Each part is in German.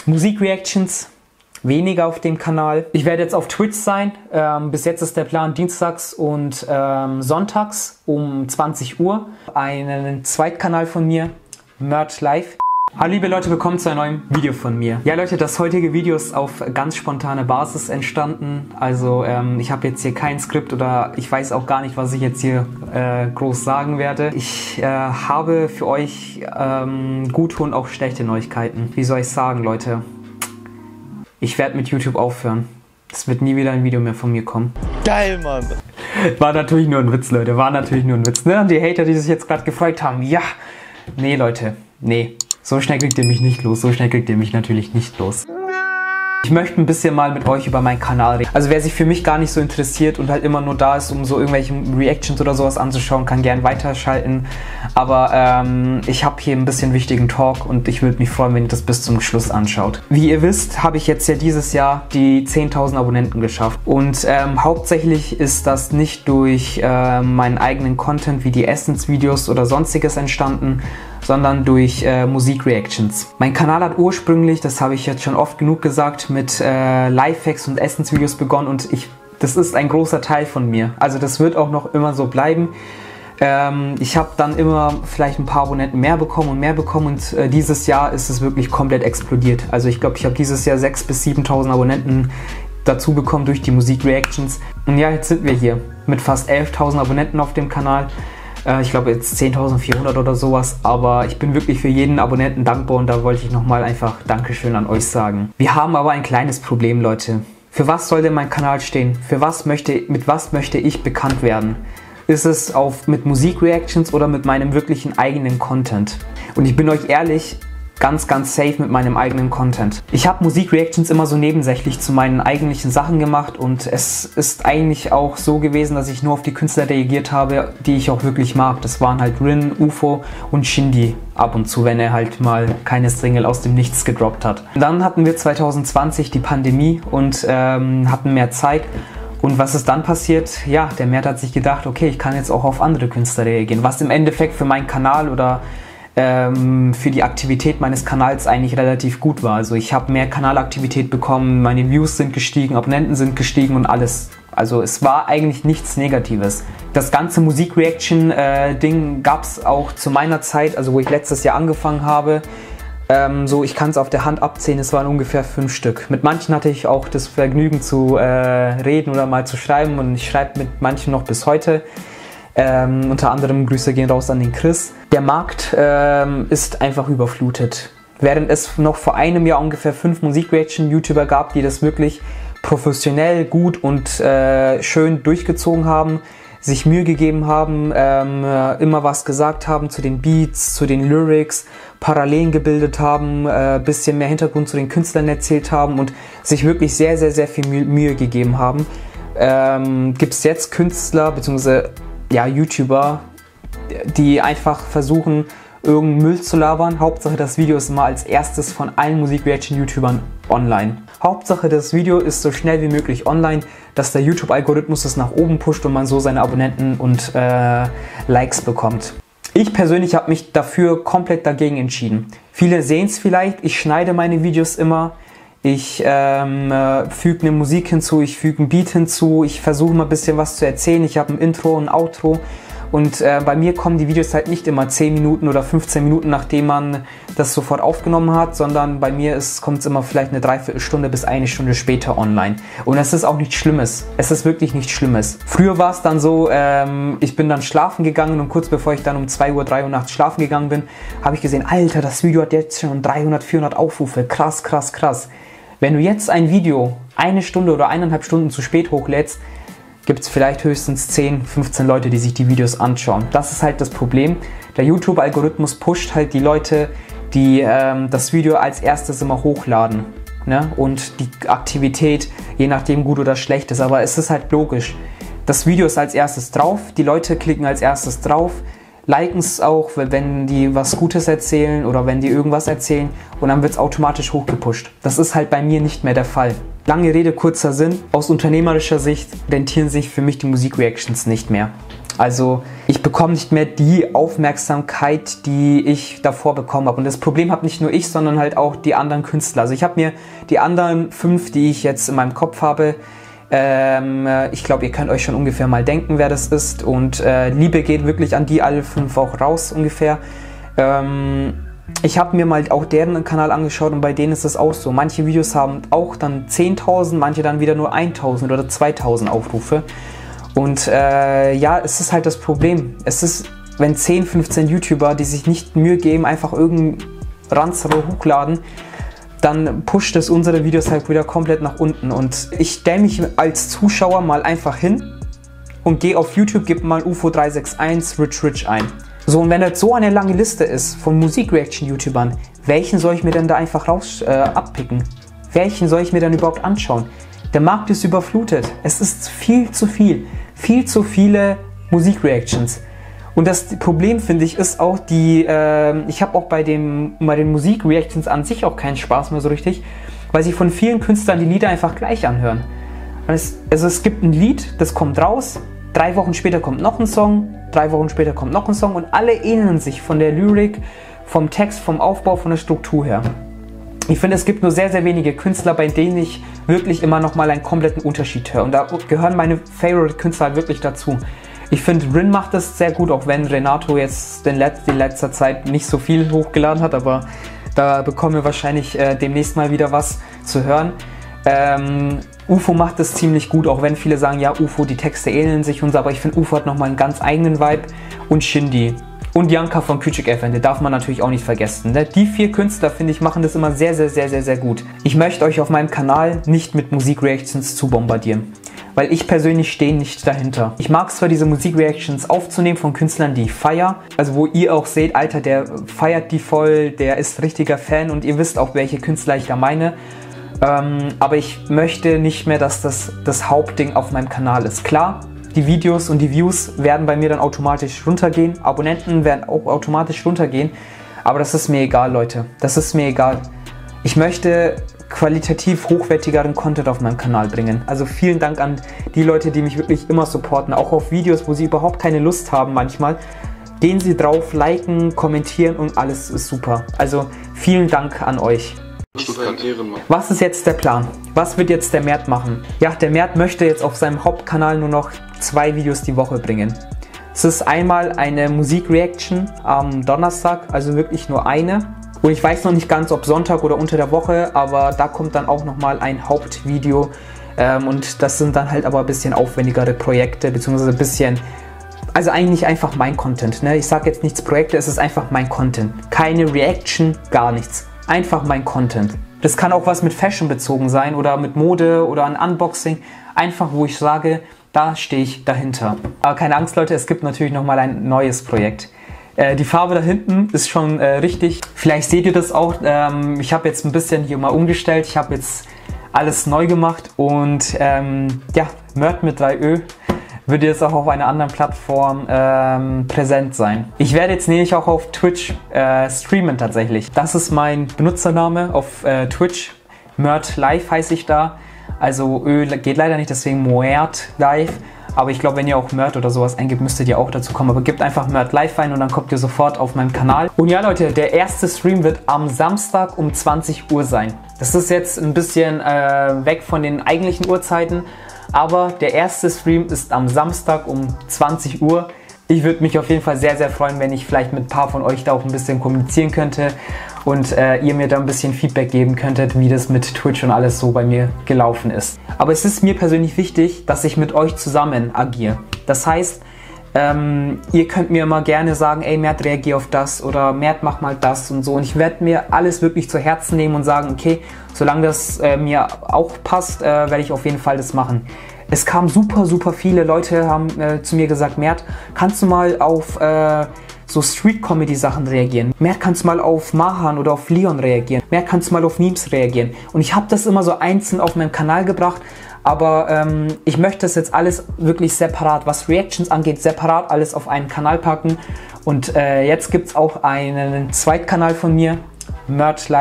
Musikreactions weniger auf dem Kanal. Ich werde jetzt auf Twitch sein. Bis jetzt ist der Plan dienstags und sonntags um 20 Uhr. Einen Zweitkanal von mir, Merch Live. Hallo liebe Leute, willkommen zu einem neuen Video von mir. Ja Leute, das heutige Video ist auf ganz spontane Basis entstanden. Also ich habe jetzt hier kein Skript oder ich weiß auch gar nicht, was ich jetzt hier groß sagen werde. Ich habe für euch gute und auch schlechte Neuigkeiten. Wie soll ich sagen, Leute? Ich werde mit YouTube aufhören. Es wird nie wieder ein Video mehr von mir kommen. Geil, Mann! War natürlich nur ein Witz, Leute. War natürlich nur ein Witz. Ne? Die Hater, die sich jetzt gerade gefreut haben. Ja! Nee, Leute. Nee. So schnell kriegt ihr mich nicht los. So schnell kriegt ihr mich natürlich nicht los. Ich möchte ein bisschen mal mit euch über meinen Kanal reden. Also wer sich für mich gar nicht so interessiert und halt immer nur da ist, um so irgendwelche Reactions oder sowas anzuschauen, kann gern weiterschalten. Aber ich habe hier ein bisschen wichtigen Talk und ich würde mich freuen, wenn ihr das bis zum Schluss anschaut. Wie ihr wisst, habe ich jetzt ja dieses Jahr die 10.000 Abonnenten geschafft. Und hauptsächlich ist das nicht durch meinen eigenen Content wie die Essence-Videos oder sonstiges entstanden, sondern durch Musikreactions. Mein Kanal hat ursprünglich, das habe ich jetzt schon oft genug gesagt, mit Lifehacks und Essence-Videos begonnen und das ist ein großer Teil von mir. Also das wird auch noch immer so bleiben. Ich habe dann immer vielleicht ein paar Abonnenten mehr bekommen und dieses Jahr ist es wirklich komplett explodiert. Also ich glaube, ich habe dieses Jahr 6.000 bis 7.000 Abonnenten dazu bekommen durch die Musikreactions. Und ja, jetzt sind wir hier mit fast 11.000 Abonnenten auf dem Kanal. Ich glaube jetzt 10.400 oder sowas, aber ich bin wirklich für jeden Abonnenten dankbar und da wollte ich nochmal einfach Dankeschön an euch sagen. Wir haben aber ein kleines Problem, Leute. Für was soll denn mein Kanal stehen? Mit was möchte ich bekannt werden? Ist es mit Musikreactions oder mit meinem wirklichen eigenen Content? Und ich bin euch ehrlich, ganz safe mit meinem eigenen Content. Ich habe Musikreactions immer so nebensächlich zu meinen eigentlichen Sachen gemacht und es ist eigentlich auch so gewesen, dass ich nur auf die Künstler reagiert habe, die ich auch wirklich mag. Das waren halt Rin, UFO und Shindy ab und zu, wenn er halt mal keine Single aus dem Nichts gedroppt hat. Dann hatten wir 2020 die Pandemie und hatten mehr Zeit. Und was ist dann passiert? Ja, der Mert hat sich gedacht, okay, ich kann jetzt auch auf andere Künstler reagieren, was im Endeffekt für meinen Kanal oder für die Aktivität meines Kanals eigentlich relativ gut war. Also ich habe mehr Kanalaktivität bekommen, meine Views sind gestiegen, Abonnenten sind gestiegen und alles. Also es war eigentlich nichts Negatives. Das ganze Musikreaction-Ding gab es auch zu meiner Zeit, also wo ich letztes Jahr angefangen habe. Ich kann es auf der Hand abzählen, es waren ungefähr 5 Stück. Mit manchen hatte ich auch das Vergnügen zu reden oder mal zu schreiben und ich schreibe mit manchen noch bis heute. Unter anderem Grüße gehen raus an den Chris. Der Markt ist einfach überflutet. Während es noch vor einem Jahr ungefähr 5 Musikreaction-YouTuber gab, die das wirklich professionell, gut und schön durchgezogen haben, sich Mühe gegeben haben, immer was gesagt haben zu den Beats, zu den Lyrics, Parallelen gebildet haben, bisschen mehr Hintergrund zu den Künstlern erzählt haben und sich wirklich sehr viel Mühe gegeben haben. Gibt es jetzt Künstler bzw. ja, YouTuber, die einfach versuchen, irgendeinen Müll zu labern. Hauptsache das Video ist immer als erstes von allen Musikreaction-YouTubern online. Hauptsache das Video ist so schnell wie möglich online, dass der YouTube-Algorithmus es nach oben pusht und man so seine Abonnenten und Likes bekommt. Ich persönlich habe mich dafür komplett dagegen entschieden. Viele sehen es vielleicht, ich schneide meine Videos immer. Ich füge eine Musik hinzu, ich füge ein Beat hinzu, ich versuche mal ein bisschen was zu erzählen. Ich habe ein Intro, ein Outro und bei mir kommen die Videos halt nicht immer 10 Minuten oder 15 Minuten, nachdem man das sofort aufgenommen hat, sondern bei mir kommt es immer vielleicht eine Dreiviertelstunde bis eine Stunde später online. Und es ist auch nichts Schlimmes. Es ist wirklich nichts Schlimmes. Früher war es dann so, ich bin dann schlafen gegangen und kurz bevor ich dann um 2 Uhr, 3 Uhr nachts schlafen gegangen bin, habe ich gesehen, Alter, das Video hat jetzt schon 300, 400 Aufrufe. Krass. Wenn du jetzt ein Video 1 Stunde oder 1,5 Stunden zu spät hochlädst, gibt es vielleicht höchstens 10, 15 Leute, die sich die Videos anschauen. Das ist halt das Problem. Der YouTube-Algorithmus pusht halt die Leute, die das Video als erstes immer hochladen. Ne? Und die Aktivität, je nachdem gut oder schlecht ist. Aber es ist halt logisch. Das Video ist als erstes drauf, die Leute klicken als erstes drauf, liken es auch, wenn die was Gutes erzählen oder wenn die irgendwas erzählen und dann wird es automatisch hochgepusht. Das ist halt bei mir nicht mehr der Fall. Lange Rede, kurzer Sinn. Aus unternehmerischer Sicht rentieren sich für mich die Musikreactions nicht mehr. Also ich bekomme nicht mehr die Aufmerksamkeit, die ich davor bekommen habe. Und das Problem habe nicht nur ich, sondern halt auch die anderen Künstler. Also ich habe mir die anderen 5, die ich jetzt in meinem Kopf habe, ich glaube, ihr könnt euch schon ungefähr mal denken, wer das ist. Und Liebe geht wirklich an die alle 5 auch raus ungefähr. Ich habe mir mal auch deren Kanal angeschaut und bei denen ist es auch so. Manche Videos haben auch dann 10.000, manche dann wieder nur 1.000 oder 2.000 Aufrufe. Und ja, es ist halt das Problem. Es ist, wenn 10, 15 YouTuber, die sich nicht Mühe geben, einfach irgendeinen Ranz hochladen, dann pusht es unsere Videos halt wieder komplett nach unten. Und ich stelle mich als Zuschauer mal einfach hin und gehe auf YouTube, gebe mal UFO361 Rich ein. So, und wenn das so eine lange Liste ist von Musikreaction-YouTubern, welchen soll ich mir denn da einfach abpicken? Welchen soll ich mir dann überhaupt anschauen? Der Markt ist überflutet. Es ist viel zu viel. Viel zu viele Musikreactions. Und das Problem, finde ich, ist auch ich habe auch bei den Musikreactions an sich auch keinen Spaß mehr so richtig, weil sich von vielen Künstlern die Lieder einfach gleich anhören. Also es gibt ein Lied, das kommt raus, 3 Wochen später kommt noch ein Song, 3 Wochen später kommt noch ein Song und alle ähneln sich von der Lyrik, vom Text, vom Aufbau, von der Struktur her. Ich finde, es gibt nur sehr, sehr wenige Künstler, bei denen ich wirklich immer noch mal einen kompletten Unterschied höre. Und da gehören meine Favorite-Künstler halt wirklich dazu. Ich finde, Rin macht das sehr gut, auch wenn Renato jetzt in letzter Zeit nicht so viel hochgeladen hat, aber da bekommen wir wahrscheinlich demnächst mal wieder was zu hören. UFO macht das ziemlich gut, auch wenn viele sagen, ja, UFO, die Texte ähneln sich und so, aber ich finde, UFO hat nochmal einen ganz eigenen Vibe. Und Shindy. Und Janka von Küçük Efendi darf man natürlich auch nicht vergessen. Ne? Die 4 Künstler, finde ich, machen das immer sehr, sehr, sehr, sehr, sehr gut. Ich möchte euch auf meinem Kanal nicht mit Musikreactions zu bombardieren, weil ich persönlich stehe nicht dahinter. Ich mag es zwar, diese Musikreactions aufzunehmen von Künstlern, die ich feiere, also wo ihr auch seht, Alter, der feiert die voll, der ist richtiger Fan und ihr wisst auch, welche Künstler ich da meine. Aber ich möchte nicht mehr, dass das Hauptding auf meinem Kanal ist. Klar, die Videos und die Views werden bei mir dann automatisch runtergehen. Abonnenten werden auch automatisch runtergehen. Aber das ist mir egal, Leute. Das ist mir egal. Ich möchte qualitativ hochwertigeren Content auf meinem Kanal bringen. Also vielen Dank an die Leute, die mich wirklich immer supporten. Auch auf Videos, wo sie überhaupt keine Lust haben manchmal. Gehen Sie drauf, liken, kommentieren und alles ist super. Also vielen Dank an euch. Was ist jetzt der Plan? Was wird jetzt der Mert machen? Ja, der Mert möchte jetzt auf seinem Hauptkanal nur noch 2 Videos die Woche bringen. Es ist einmal eine Musikreaction am Donnerstag, also wirklich nur eine. Und ich weiß noch nicht ganz, ob Sonntag oder unter der Woche, aber da kommt dann auch nochmal ein Hauptvideo. Und das sind dann halt aber ein bisschen aufwendigere Projekte, beziehungsweise ein bisschen, also eigentlich einfach mein Content. Ne? Ich sage jetzt nichts Projekte, es ist einfach mein Content. Keine Reaction, gar nichts. Einfach mein Content. Das kann auch was mit Fashion bezogen sein oder mit Mode oder ein Unboxing. Einfach, wo ich sage, da stehe ich dahinter. Aber keine Angst, Leute, es gibt natürlich nochmal ein neues Projekt. Die Farbe da hinten ist schon richtig. Vielleicht seht ihr das auch. Ich habe jetzt ein bisschen hier mal umgestellt. Ich habe jetzt alles neu gemacht und ja, Mert mit 3Ö wird jetzt auch auf einer anderen Plattform präsent sein. Ich werde jetzt nämlich auch auf Twitch streamen tatsächlich. Das ist mein Benutzername auf Twitch. Mert Live heiße ich da. Also Ö geht leider nicht, deswegen Mert Live. Aber ich glaube, wenn ihr auch Mert oder sowas eingibt, müsstet ihr auch dazu kommen. Aber gebt einfach Mert Live ein und dann kommt ihr sofort auf meinen Kanal. Und ja, Leute, der erste Stream wird am Samstag um 20 Uhr sein. Das ist jetzt ein bisschen weg von den eigentlichen Uhrzeiten. Aber der erste Stream ist am Samstag um 20 Uhr. Ich würde mich auf jeden Fall sehr, sehr freuen, wenn ich vielleicht mit ein paar von euch da auch ein bisschen kommunizieren könnte und ihr mir da ein bisschen Feedback geben könntet, wie das mit Twitch und alles so bei mir gelaufen ist. Aber es ist mir persönlich wichtig, dass ich mit euch zusammen agiere. Das heißt, ihr könnt mir immer gerne sagen, ey Mert, reagier auf das oder Mert, mach mal das und so. Und ich werde mir alles wirklich zu Herzen nehmen und sagen, okay, solange das mir auch passt, werde ich auf jeden Fall das machen. Es kamen super, super viele Leute, haben zu mir gesagt, Mert, kannst du mal auf so Street-Comedy-Sachen reagieren? Mert, kannst du mal auf Mahan oder auf Leon reagieren? Mert, kannst du mal auf Memes reagieren? Und ich habe das immer so einzeln auf meinem Kanal gebracht, aber ich möchte das jetzt alles wirklich separat, was Reactions angeht, separat alles auf einen Kanal packen. Und jetzt gibt es auch einen Zweitkanal von mir, Mert Live.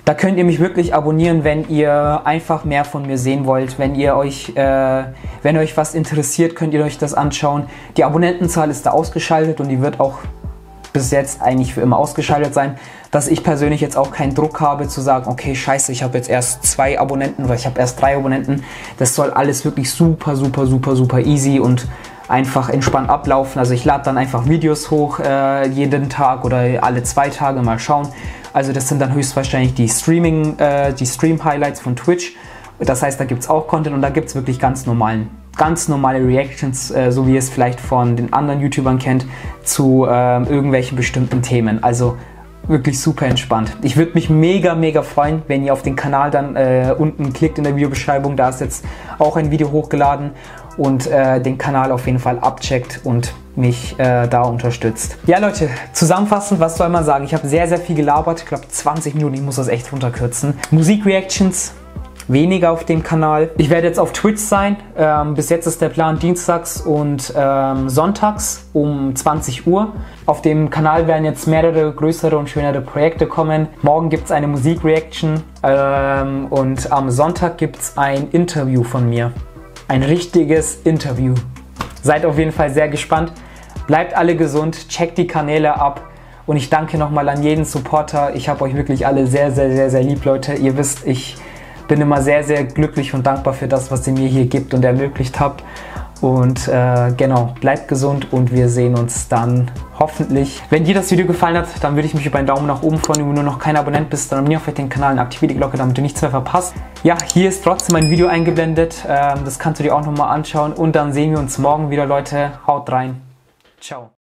Da könnt ihr mich wirklich abonnieren, wenn ihr einfach mehr von mir sehen wollt. Wenn euch was interessiert, könnt ihr euch das anschauen. Die Abonnentenzahl ist da ausgeschaltet und die wird auch bis jetzt eigentlich für immer ausgeschaltet sein, dass ich persönlich jetzt auch keinen Druck habe zu sagen, okay, scheiße, ich habe jetzt erst 2 Abonnenten oder ich habe erst 3 Abonnenten. Das soll alles wirklich super easy und einfach entspannt ablaufen. Also ich lade dann einfach Videos hoch jeden Tag oder alle 2 Tage, mal schauen. Also das sind dann höchstwahrscheinlich die Stream-Highlights von Twitch. Das heißt, da gibt es auch Content und da gibt es wirklich ganz normale Reactions, so wie ihr es vielleicht von den anderen YouTubern kennt, zu irgendwelchen bestimmten Themen. Also wirklich super entspannt. Ich würde mich mega freuen, wenn ihr auf den Kanal dann unten klickt in der Videobeschreibung. Da ist jetzt auch ein Video hochgeladen und den Kanal auf jeden Fall abcheckt und mich da unterstützt. Ja Leute, zusammenfassend, was soll man sagen? Ich habe sehr viel gelabert. Ich glaube 20 Minuten, ich muss das echt runterkürzen. Musikreactions weniger auf dem Kanal. Ich werde jetzt auf Twitch sein. Bis jetzt ist der Plan dienstags und sonntags um 20 Uhr. Auf dem Kanal werden jetzt mehrere größere und schönere Projekte kommen. Morgen gibt es eine Musikreaction und am Sonntag gibt es ein Interview von mir. Ein richtiges Interview. Seid auf jeden Fall sehr gespannt. Bleibt alle gesund, checkt die Kanäle ab. Und ich danke nochmal an jeden Supporter. Ich habe euch wirklich alle sehr lieb, Leute. Ihr wisst, ich bin immer sehr glücklich und dankbar für das, was ihr mir hier gibt und ermöglicht habt. Und genau, bleibt gesund und wir sehen uns dann hoffentlich. Wenn dir das Video gefallen hat, dann würde ich mich über einen Daumen nach oben freuen. Wenn du noch kein Abonnent bist, dann abonniere auf den Kanal und aktiviere die Glocke, damit du nichts mehr verpasst. Ja, hier ist trotzdem ein Video eingeblendet. Das kannst du dir auch nochmal anschauen. Und dann sehen wir uns morgen wieder, Leute. Haut rein. Ciao.